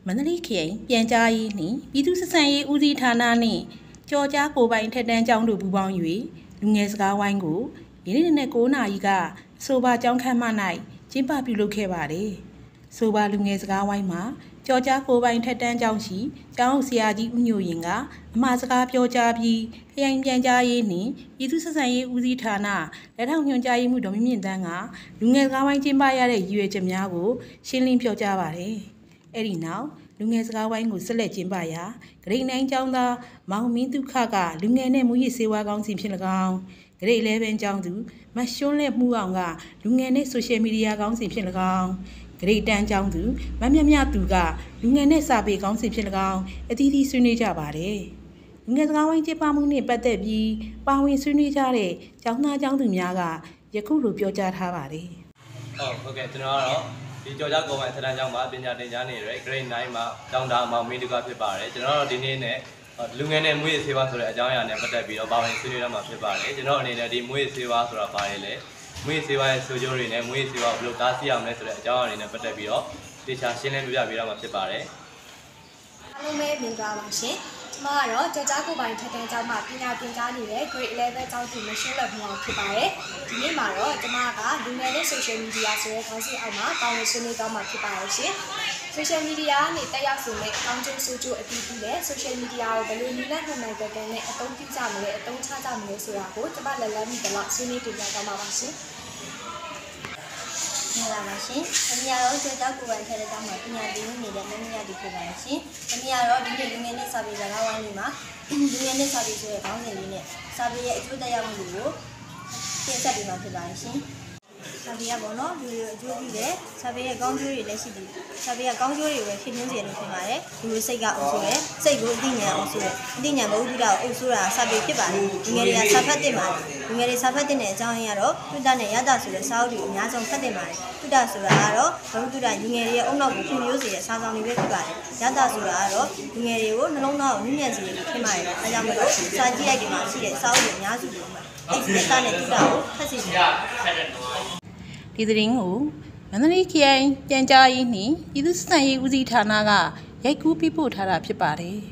မန္တလေးခရိုင်ပြန်ကြားရေးနှင့်ပြည်သူ့ဆက်ဆံရေးဦးစီးဌာနနှင့်ကြော်ကြားကိုပိုင်ထက်တန်းကျောင်းတို့ပူးပေါင်း၍လူငယ်စကားဝိုင်းကိုယနေ့နေ့9 နာရီကအဆိုပါကျောင်းခန်းမ၌ကျင်းပပြုလုပ်ခဲ့ပါတယ်။ဆိုပါလူငယ်စကားဝိုင်းမှာကြော်ကြားကိုပိုင်ထက်တန်းကျောင်းရှိကျောင်းဆရာကြီးဦးညိုရင်ကအမှားစကားပြောကြားပြီးခရိုင်ပြန်ကြားရေးနှင့်ပြည်သူ့ဆက်ဆံရေးဦးစီးဌာနလက်ထောက်ညွှန်ကြားရေးမှူးဒေါ်မြင့်မြင့်တန်းကလူငယ်စကားဝိုင်းကျင်းပရတဲ့ရည်ရွယ်ချက်များကိုရှင်းလင်းပြောကြားပါတယ်။အဲ့ဒီနောက်လူငယ်စကားဝိုင်းကိုဆက်လက်ကျင်းပရာဂရိတ်9ကျောင်းသားမောင်မင်းဒုက္ခကလူငယ်နဲ့မူရစ်ဆေးဝါးကောင်းစီဖြစ်၎င်းဂရိတ်11ကျောင်းသူမရှွန်းလက်မှုအောင်ကလူငယ်နဲ့ဆိုရှယ်မီဒီယာကောင်းစီဖြစ်၎င်းဂရိတ်10ကျောင်းသူမမြမြသူကလူငယ်နဲ့စာပေကောင်းစီဖြစ်၎င်းအသီးသီးဆွေးနွေးကြပါတယ်လူငယ်စကားဝိုင်းကျင်းပမှုနဲ့ပတ်သက်ပြီးပါဝင်ဆွေးနွေးကြတဲ့ကျောင်းသားကျောင်းသူများကယခုလိုပြောကြားထားပါတယ်ဟုတ်ကဲ့ကျွန်တော်ကတော့ဒီကြော်ကြားကိုပိုင်ထက်တန်းကျောင်းမှာပညာသင်ကြားနေတဲ့ grade 9မှာကျောင်းသားမောင်မင်းဒုက္ခဖြစ်ပါတယ်ကျွန်တော်တို့ဒီနေ့နဲ့လူငယ်နဲ့မွေးရဆေးဝါးဆိုတဲ့အကြောင်းအရာနဲ့ပတ်သက်ပြီးတော့ပါဝင်ဆွေးနွေးရမှာဖြစ်ပါတယ်ကျွန်တော်အနေနဲ့ဒီမွေးရဆေးဝါးဆိုတာဘာလဲလဲမွေးရဆေးဝါးရဲ့ဆိုကျိုးတွေနဲ့မွေးရဆေးဝါးဘယ်လိုတားဆီးအောင်လဲဆိုတဲ့အကြောင်းအရာတွေနဲ့ပတ်သက်ပြီးတော့တေချာရှင်းလင်းပြပြပေးရမှာဖြစ်ပါတယ်အားလုံးပဲမြင်ကြပါရှင်ကျမကတော့ကြော်ကြားကိုပိုင်ထက်တန်းကျောင်းမှာပညာသင်ကြားနေတဲ့ grade 11ကျောင်းသူမရှင်းလက်မှုအောင်ဖြစ်ပါတယ်ဒီနေ့မှာတော့ကျမကလူငယ်နဲ့ social media ဆိုတဲ့ခေါင်းစဉ်အောက်မှာပါဝင်ဆွေးနွေးသွားမှာဖြစ်ပါတယ်ရှင် social media နဲ့တက်ရောက်ဆိုမဲ့အောင်းကျိုးဆိုးကျိုးအတူတူနဲ့ social media ကိုဘယ်လိုနည်းလမ်းမှန်မှန်ကန်ကန်နဲ့အသုံးပြုကြမလဲအသုံးချကြမလဲဆိုတာကိုကျမလက်လက်မိတော့ဆွေးနွေးတင်ပြသွားမှာပါရှင်မင်္ဂလာပါရှင်။ကျွန်တော်တို့ကြော်ကြားကိုပိုင်ထက်တန်းကျောင်းမှာပညာသင်နေတဲ့မင်းမြတ်ဒီဖြစ်ပါတယ်ရှင်။ကျွန်တော်တို့ဒီနေ့လူငယ်နဲ့စာပေစကားဝိုင်းလေးမှာလူငယ်နဲ့စာပေဆိုတဲ့ခေါင်းစဉ်လေးနဲ့စာပေရဲ့အကျိုးသက်ရောက်မှုတွေကိုတင်ဆက်ပေးမှာဖြစ်ပါတယ်ရှင်။စာပေကပေါ့နော်လူတွေအကျိုးပြုတယ်စာပေရဲ့ကောင်းကျိုးတွေလည်းရှိတယ်စာပေရဲ့ကောင်းကျိုးတွေပဲဖြစ်နေစေလို့ဖြစ်ပါတယ်လူတွေစိတ်ကအုပ်ဆိုတယ်စိတ်ကိုအသိဉာဏ်အုပ်ဆိုတယ်အသိဉာဏ်ဘုဒ္ဓတာကိုအုပ်ဆိုတာစာပေဖြစ်ပါတယ်လူငယ်တွေကစာဖတ်တင်ပါတယ်လူငယ်တွေစာဖတ်တင်တဲ့အကြောင်းရင်းကတော့တုဒ္ဒနဲ့ယတ္တဆိုတဲ့စာအုပ်တွေအများဆုံးဖတ်တင်ပါတယ်တုဒ္ဒဆိုတာကတော့ဘုဒ္ဓတာလူငယ်တွေရဲ့အုံနောက်ကိုဖြည့်မျိုးစေတဲ့စာဆောင်တွေပဲဖြစ်ပါတယ်ယတ္တဆိုတာကတော့လူငယ်တွေကိုနှလုံးသားကိုမြင့်မြတ်စေလို့ဖြစ်ပါတယ်အဲကြောင့်မလို့စာကြည့်လိုက်ဒီမှာရှိတဲ့စာအုပ်တွေအများစုကိုအဲ့ဒီစာနဲ့တုဒ္ဒကိုဖတ်စီကြဒီသတင်းကိုမန္တလေးခရိုင်ပြန်ကြားရေးနှင့်ပြည်သူ့ဆက်ဆံရေးဦးစီးဌာနကရိုက်ကူးပြပို့ထားတာဖြစ်ပါတယ်